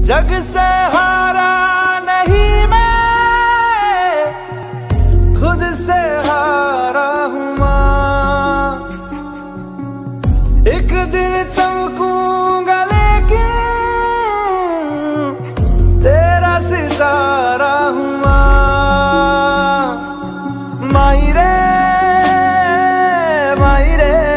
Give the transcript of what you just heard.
जग से हारा नहीं मैं, खुद से हारा हूँ माँ। एक दिन चमकूंगा लेकिन तेरा सितारा हूँ माँ। माई रे, माई रे,